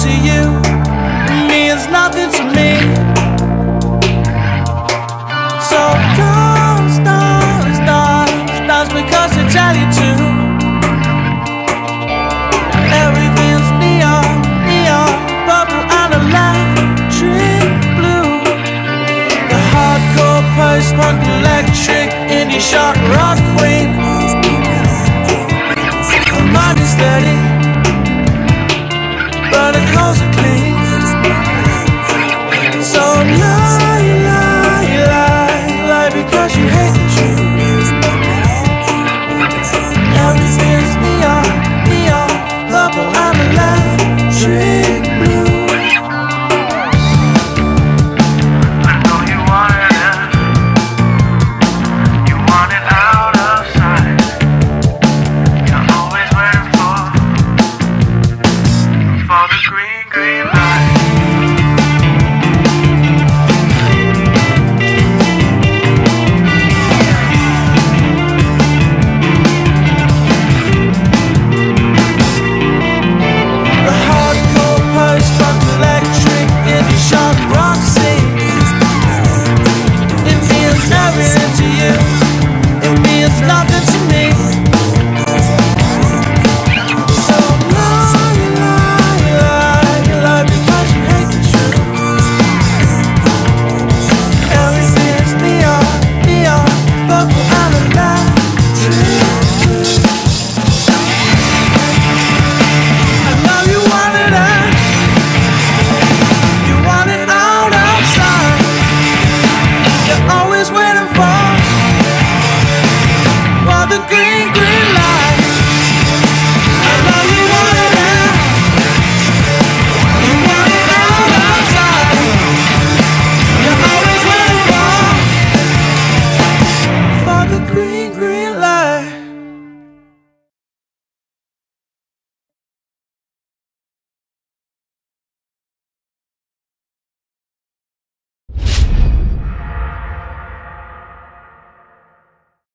to you means nothing to me. So don't stop because they tell you to. Everything's neon, purple and electric blue. The hardcore post-punk electric indie shock rock queen. Her mind is steady, but her clothes are